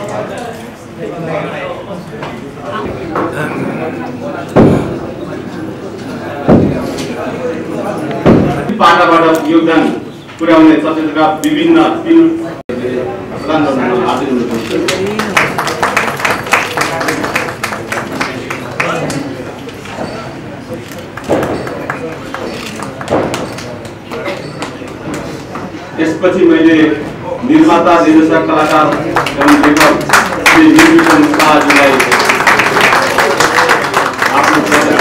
पाटाबाट योगदान पुर्याउने चलचित्रका विभिन्न प्रदान गर्न आदेश त्यसपछि मैले निर्माता निर्देशक कलाकार एवं लेखक श्री निर्विक्रम शाहजीलाई आफ्नो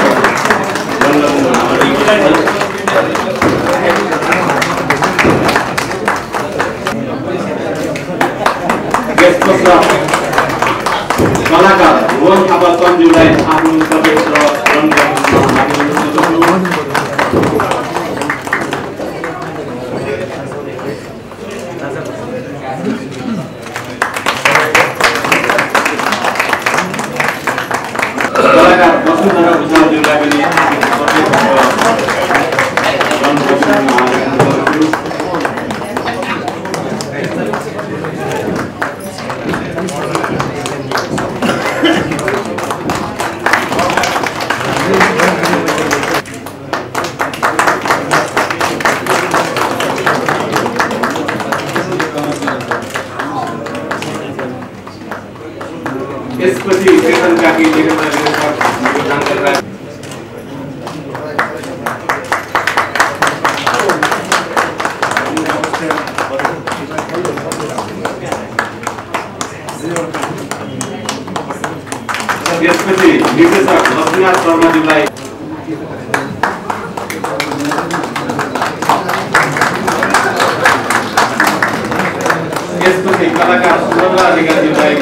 कलाकार भुवन थापा सञ्जीवलाई आफ्नो प्रवेश र कलाकार वसुन्धरा भुषालज्यूलाई पनि यसपछि चेतन काकी योगदान गरेर यसपछि निर्देशक लक्ष्मीनाथ शर्माजीलाई यसपछि कलाकार सुभद्रा अधिकारीलाई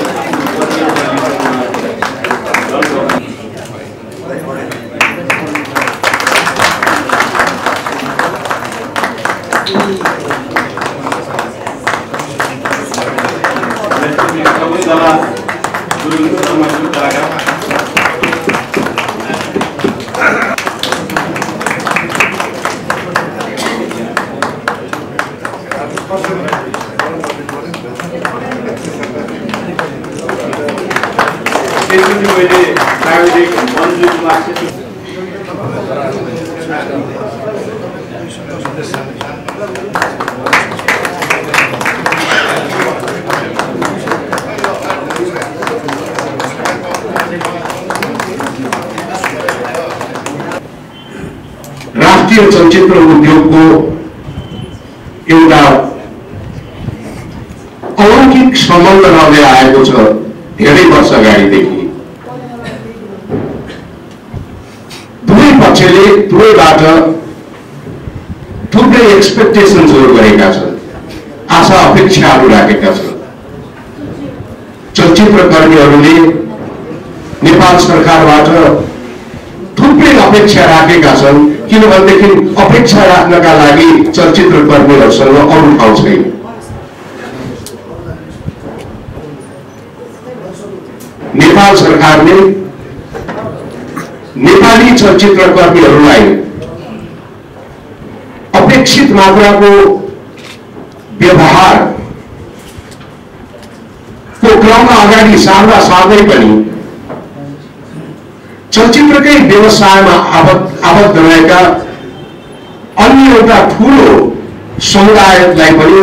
राष्ट्रिय चलचित्र उद्योगको एउटा अलौकिक सम्बन्ध रहँदै आएको छ धेरै वर्ष अगाडिदेखि। दुवै पक्षले दुवैबाट थुप्रै एक्सपेक्टेसन्सहरू गरेका छन्, आशा अपेक्षाहरू राखेका छन्। चलचित्र कर्मीहरूले नेपाल सरकारबाट थुप्रै अपेक्षा राखेका छन्, किनभनेदेखि अपेक्षा राख्नका लागि चलचित्र कर्मीहरूसँग अरू ठाउँ छैन। नेपाल सरकारले नेपाली चलचित्र कर्मीहरूलाई अपेक्षित मात्राको व्यवहारको क्रममा अगाडि सार्दा सार्दै पनि चलचित्रकै व्यवसायमा आबद्ध रहेका अन्य एउटा ठूलो समुदायलाई पनि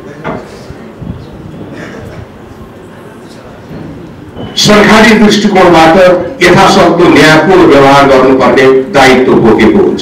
सरकारी दृष्टिकोणबाट यथासक्दो न्यायपूर्ण व्यवहार गर्नुपर्ने दायित्व बोकेको हुन्छ।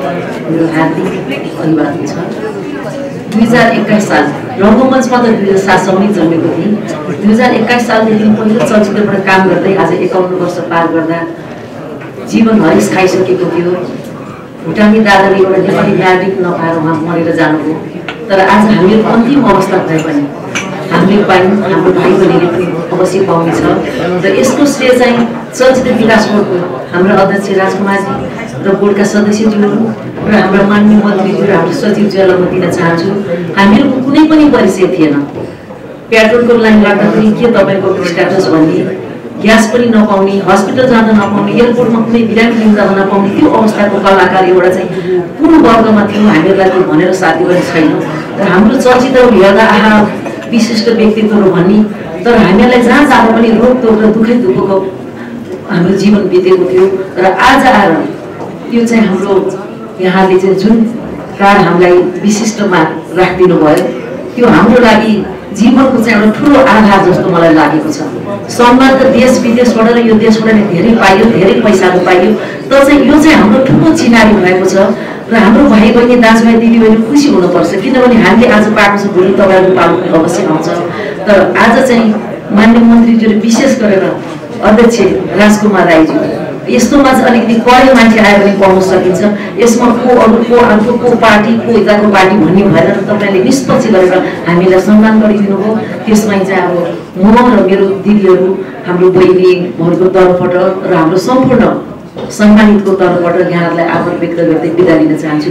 2021 साल रङ्गमञ्चमा त 2007 सम्मै जन्मेको थिएँ। 2021 सालदेखि पहिलो चलचित्रबाट काम गर्दै आज 51 वर्ष पार गर्दा जीवन हरिस खाइसकेको थियो। भुटानी दादाले एउटा नेपाली नागरिक नपाएर उहाँ मरेर जानुभयो। तर आज हामीहरू अन्तिम अवस्था भए पनि हामीले पायौँ, हाम्रो भाइ बहिनीले पनि अवश्य पाउनेछ। र यसको श्रेय चाहिँ चलचित्र विकास बोर्डको हाम्रो अध्यक्ष राजकुमारजी र बोर्डका सदस्यज्यूहरू र हाम्रा माननीय मन्त्रीज्यू र हाम्रो सचिवज्यूलाई म दिन चाहन्छु। हामीहरूको कुनै पनि परिचय थिएन। पेट्रोलको लाइन लाग्दाखेरि के तपाईँको स्ट्याटस भन्ने, ग्यास पनि नपाउने, हस्पिटल जान नपाउने, एयरपोर्टमा कुनै बिरामी लिँदा नपाउने त्यो अवस्थाको कलाकार एउटा चाहिँ कुन वर्गमा थियो हामीहरूलाई त्यो भनेर साथी पनि छैन। र हाम्रो चलचित्रहरू हेर्दा आहा विशिष्ट व्यक्तित्वहरू भन्ने, तर हामीलाई जहाँ जाँदा पनि रोकटोक र दुःखै दुःखको हाम्रो जीवन बितेको थियो। र आज आएर यो चाहिँ हाम्रो यहाँले चाहिँ जुन कार्ड हामीलाई विशिष्टमा राखिदिनु भयो, त्यो हाम्रो लागि जीवनको चाहिँ एउटा ठुलो आधार जस्तो मलाई लागेको छ। सम्मान त देश विदेशबाट र यो देशबाट नै धेरै पाइयो, धेरै पैसाहरू पाइयो, तर चाहिँ यो चाहिँ हाम्रो ठुलो चिनारी भएको छ। र हाम्रो भाइ बहिनी, दाजुभाइ, दिदीबहिनी खुसी हुनुपर्छ, किनभने हामीले आज पाएको छ, भोलि तपाईँहरू पाउनु अवश्य आउँछ। तर आज चाहिँ माननीय मन्त्रीज्यूले विशेष गरेर अध्यक्ष राजकुमार राईज्यू, यस्तोमा चाहिँ अलिकति कडेल मान्छे आयो भने पाउन सकिन्छ। यसमा को अरू को अर्को को पार्टी को यताको पार्टी भन्ने भएर तपाईँले निष्पक्ष गरेर हामीलाई सम्मान गरिदिनु भयो। त्यसमा चाहिँ अब म र मेरो दिदीहरू, हाम्रो बहिनीहरूको तर्फबाट र हाम्रो सम्पूर्ण सम्मानितको तर्फबाट यहाँहरूलाई आभार व्यक्त गर्दै बिदा लिन चाहन्छु।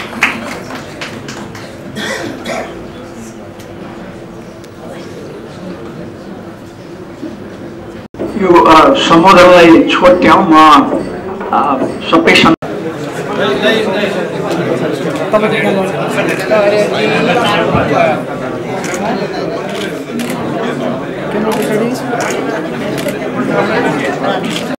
यो सम्बोधनलाई छोट्याउँ। म सबै